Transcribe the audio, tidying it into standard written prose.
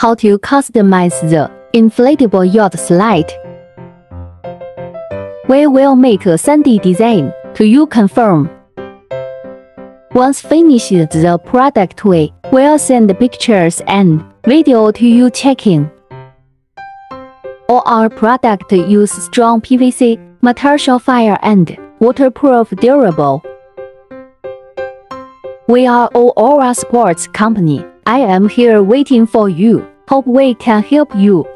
how to customize the inflatable yacht slide. We will make a 3D design to you confirm. Once finished the product, we will send pictures and video to you checking. All our products use strong PVC material, fire and waterproof, durable. We are Aura Sports Company. I am here waiting for you. Hope we can help you.